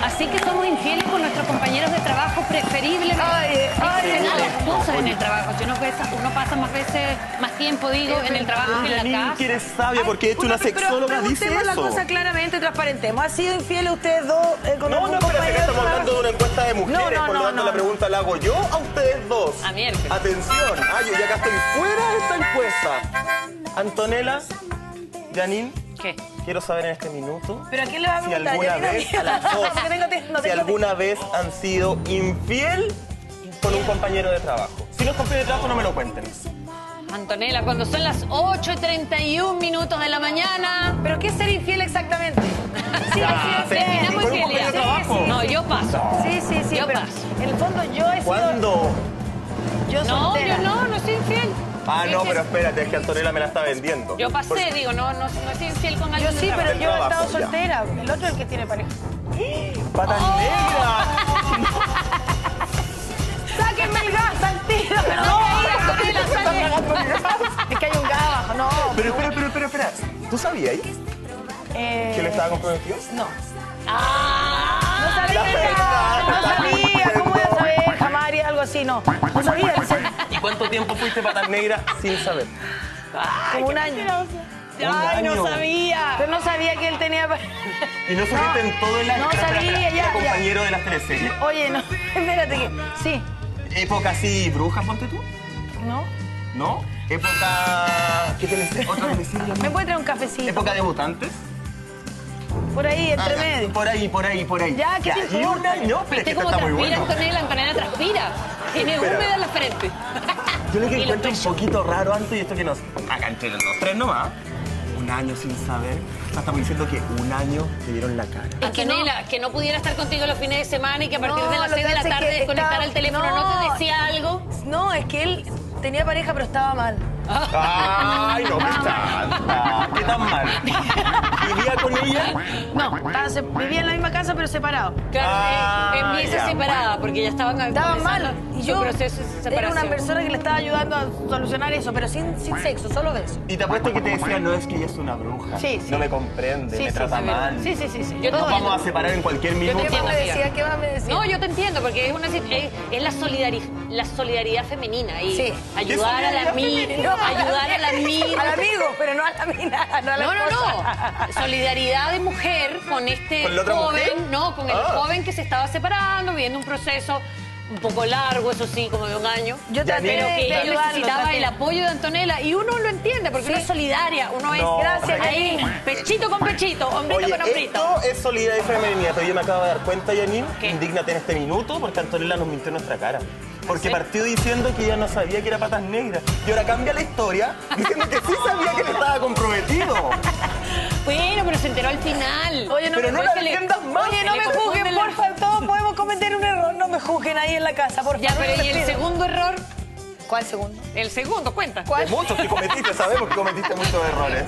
Así que somos infieles con nuestros compañeros de trabajo, preferiblemente. Las cosas en el trabajo. Si uno pasa más tiempo, digo, en el trabajo que en la casa. Que eres sabia, porque de hecho una sexóloga dice eso. La cosa claramente, transparentemos. ¿Ha sido infiel ustedes dos con un espérate, que compañero estamos de trabajo? hablando de una encuesta de mujeres, por lo tanto la pregunta la hago yo a ustedes dos. A miércoles. Atención, yo ya acá estoy fuera de esta encuesta. Antonella, Janine. ¿Qué? Quiero saber en este minuto ¿Pero a quién le va a si preguntar? alguna vez, a las dos, si alguna vez han sido infiel con un compañero de trabajo. Si no es compañero de trabajo, no me lo cuenten. Antonella, cuando son las 8:31 de la mañana. ¿Pero qué es ser infiel exactamente? Sí, Terminamos ¿con un compañero de trabajo? No, yo paso. Sí, Yo pero paso. en el fondo yo he sido... ¿Cuándo? Yo No, soltera. yo no soy infiel. No, pero espérate, es que Antonella me la está vendiendo. Yo pasé, digo, no soy infiel con alguien. Yo sí, de pero trabajo. yo he estado trabajo, ya. soltera. El otro es el que tiene pareja. ¡Patas negras! ¡Sáquenme el gas al tiro! Es que hay un gas abajo, no. Pero espera. ¿Tú sabías que él estaba comprometido? No. ¡Ah! No sabía. ¿Cómo voy a saber? Jamás haría algo así, no. No sabía, en serio. ¿Y cuánto tiempo fuiste patas negras sin saber? Como un año. ¡Ay, no año. sabía! Pero no sabía que él tenía pareja. ¿Y no supiste en todo el año? No sabía, ya. Era compañero de las teleseries. Oye, no, espérate que... Sí. ¿Época así bruja, ponte tú? ¿No? ¿No? ¿Época... ¿Qué teleserie? ¿Otra teleserie? ¿Me puede traer un cafecito? ¿Época debutantes? Por ahí, entre Ya, medio. por ahí. Ya, ¿qué te Y importa? un año, pero es que ¿Viste esto cómo está muy transpira, bueno. Antonella transpira. Tiene Espera. húmeda en la frente. Yo lo que Y los encuentro un pechos. poquito raro antes, y esto que nos... Acá entre los tres nomás. Un año sin saber. Estamos diciendo que un año te dieron la cara. Antonella, que no pudiera estar contigo los fines de semana y que a partir de las lo 6 de que la pasa es tarde que desconectara estaba- el teléfono, ¿no te decía algo? No, es que él tenía pareja, pero estaba mal. ¡Ay, no, qué chanta! ¿Qué tan mal? ¿Vivía con ella? No, vivía en la misma casa, pero separado. Claro, en mí ya, separada, porque ya estaban Estaban mal. comenzando Y su yo proceso de era separación. una persona que le estaba ayudando a solucionar eso, pero sin sexo, solo beso. Y te apuesto que te decía, no, es que ella es una bruja. Sí. No me comprende, me trata mal. Sí. Yo Nos todo vamos a separar en cualquier te minuto. ¿Qué entiendo. más me decía? ¿Qué más me decía? No, yo te entiendo, porque es la solidaridad femenina y Sí. ayudar a la amiga, ayudar a la amiga. Al amigo, pero no a la mina, no a la esposa. No. Solidaridad de mujer con este ¿Con la otra joven, mujer? no, con el joven que se estaba separando, viviendo un proceso un poco largo, eso sí, como de un año. Yo Ya, traté Pero que de ella ayudarlo. necesitaba traté. el apoyo de Antonella y uno lo entiende porque Sí. uno es solidaria, uno es No. Gracias, ahí, Janine. pechito con pechito, hombrito Oye, con hombrito. esto es solidaridad y feminidad. Pero yo me acabo de dar cuenta, Janine, ¿Qué? indígnate en este minuto, porque Antonella nos mintió en nuestra cara. Porque ¿Sí? partió diciendo que ella no sabía que era patas negras. Y ahora cambia la historia diciendo que sí sabía que él estaba comprometido. Bueno, pero se enteró al final. Oye, no Pero me no la juzguen. defiendas más. Oye, no Le me confunden juzguen, la- porfa. Todos podemos cometer un error. No me juzguen ahí en la casa, por favor. Ya, pero ¿y el Les pido. segundo error? ¿Cuál segundo? El segundo, cuenta. ¿Cuál? De muchos que cometiste, sabemos que cometiste muchos errores.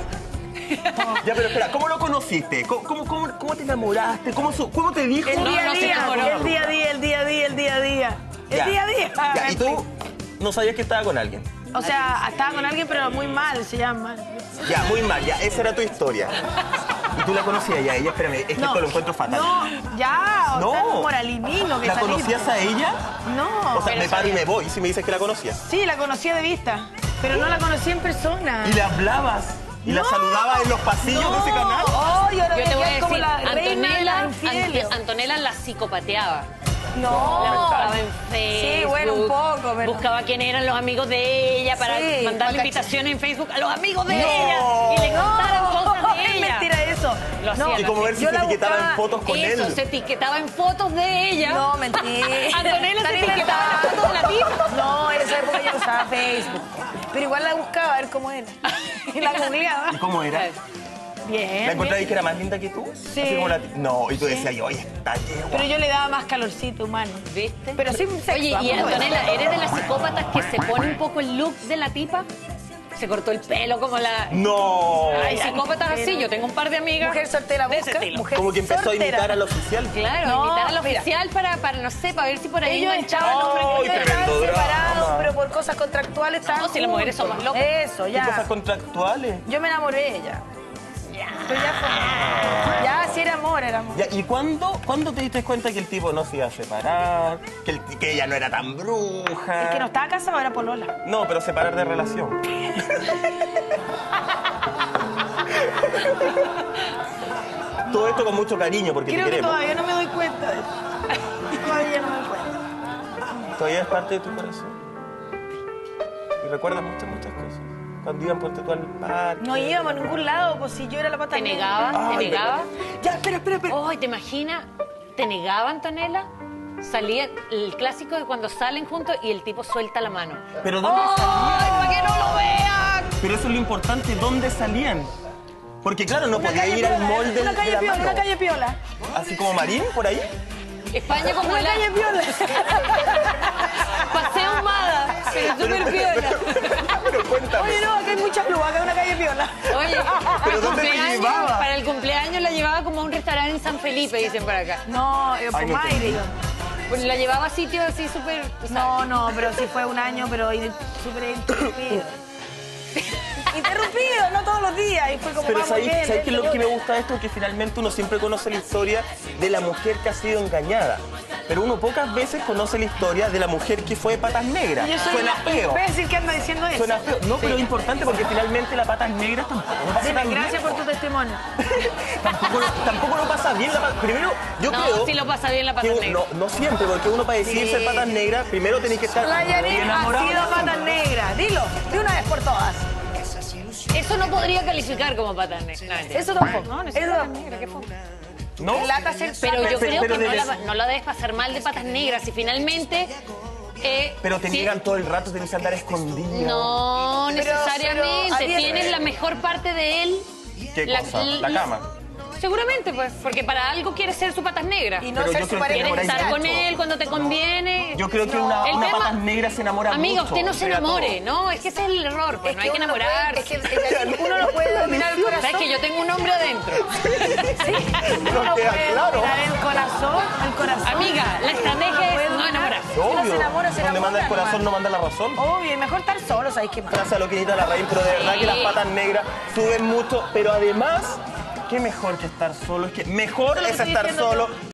Ya, pero espera, ¿cómo lo conociste? ¿Cómo te enamoraste? ¿Cómo te dijo? El día a no se día, enamoró. el día a día, el día a día, el día a día. El Ya. día a día. Ya, ¿y tú no sabías que estaba con alguien? O sea, estaba con alguien, pero muy mal, se llama. Ya, muy mal, ya, esa era tu historia. ¿Y tú la conocías ya? Ella, espérame, es que esto lo encuentro fatal. No, ya, No. o sea, moralino que ¿La salí. conocías a ella? No. O sea, me paro y me voy si me dices que la conocías. Sí, la conocía de vista, pero no la conocí en persona. ¿Y le hablabas? ¿Y la No. saludabas en los pasillos de ese canal? Oh, yo ahora Yo te voy a quedar como decir, la reina de las infieles. Antonella la psicopateaba. La No. buscaba en Facebook. Sí, bueno, un poco, pero... Buscaba quién eran los amigos de ella para Sí, mandarle para invitaciones en Facebook a los amigos de No. ella y le contaran cosas de es ella. mentira eso. Lo hacía, Y como ver si Yo se la etiquetaba buscaba- en fotos con Eso, él. se etiquetaba en fotos de ella. No, mentira. Antonella se Están etiquetaba en inventando. fotos de la tipa. No, en esa época yo no usaba Facebook. Pero igual la buscaba a ver cómo era. Y la googleaba. ¿Y cómo era? Bien. ¿La encontrabas bien. que era más linda que tú? Sí. Así como no, y tú decías, oye, está yegua. Pero yo le daba más calorcito humano. ¿Viste? Pero sin sexo. Oye, y amor. Antonella, ¿eres de las psicópatas que se pone un poco el look de la tipa? Se cortó el pelo como la... No. Hay psicópatas así, yo tengo un par de amigas. Mujer soltera de ese busca. estilo. Mujer Como que empezó a soltera. imitar al oficial. Claro, No, invitar al mira. oficial para, no sé, para ver si por ahí Ellos enganchaba estaban, al hombre que ¡Ay, ellos tremendo estaban separados, drama! pero por cosas contractuales estaban No, si las mujeres juntos. somos locas. Eso, ¿Qué ya. cosas contractuales? Yo me enamoré de ella. Pero ya fue. Ya, sí era amor, era amor. Ya, ¿y cuándo te diste cuenta que el tipo no se iba a separar? Que ella no era tan bruja. Es que no estaba casado, era polola. No, pero separar de relación. Todo esto con mucho cariño, porque Creo te que queremos. todavía no me doy cuenta de eso. Todavía no me doy cuenta. Todavía es parte de tu corazón. Y recuerdas muchas cosas. Cuando iban por tú al parque. No íbamos a ningún lado, pues si yo era la pata ¿Te negra. negaba? ¿Te Ay, negaba? Ya, espera. Ay, ¿te imaginas? ¿Te negaba, Antonella? Salía el clásico de cuando salen juntos y el tipo suelta la mano. ¿Pero dónde ¡Ay, salían? para que no lo vean! Pero eso es lo importante, ¿dónde salían? Porque claro, no Una podía calle ir al piola, mall de una la calle piola, mano. una calle piola. Así como Marín, por ahí. España como Una la calle piola. paseo humada, pero súper piola. Pero cuéntame. Oye, no, acá hay mucha luz, acá hay una calle piola. Oye, ¿Pero dónde te llevaba? para el cumpleaños la llevaba como a un restaurante en San Felipe, dicen por acá. No, yo Ay, por no Mayre. entendí. Pues la llevaba a sitios así súper... tú sabes. No, pero sí fue un año, pero súper interrumpido. Interrumpido, no todos los días. Y fue como, Pero vamos, ¿sabéis bien, qué es lo que me gusta de esto? Que finalmente uno siempre conoce la historia de la mujer que ha sido engañada. Pero uno pocas veces conoce la historia de la mujer que fue patas negras. Yo soy Suena una feo. imbécil que anda diciendo eso. Suena feo. No, pero es importante porque finalmente la patas negras tampoco lo pasa Dime, tan bien. gracias por tu testimonio. Tampoco lo pasa bien. Primero, yo No, creo... sí lo pasa bien la pata que negra. no siempre, porque uno para decir ser patas negras, primero tenés que estar La muy Yanir ha enamorado. sido patas negras. Dilo, de una vez por todas. Eso no podría calificar como pata negra. No, mentira. Eso tampoco. No, no es Eso pata tampoco. negra, ¿qué fue? ¿No? Lata ser Pero yo creo pero que de- no la debes pasar mal de patas negras y finalmente... Pero te sí, niegan todo el rato, tenés que andar escondido. No Pero necesariamente. había- Tienes la mejor parte de él. ¿Qué cosa? La cama. Seguramente, pues, porque para algo quieres ser su patas negras. Y no Pero ser yo su creo que pareja. Quieres por ahí estar va. con él cuando te conviene. Yo creo que El una tema- patas negras se enamora Amiga, mucho. usted no se pega enamore, todo. ¿no? Es que ese es el error, pues, no hay que uno enamorarse. Es que uno no puede dominar el corazón. ¿Sabes que yo tengo un hombre adentro? Uno no queda puede claro. dominar el corazón. Amiga, la estrategia es no enamorarse. Si uno se Obvio. enamora, se Donde manda el enamora, corazón hermano. no manda la razón. Obvio, y mejor estar solo, ¿sabéis qué más? Gracias a lo que necesita la raíz, pero de verdad que las patas negras suben mucho. Pero además, qué mejor que estar solo. Es que mejor Eso lo es estoy estar diciendo solo. yo.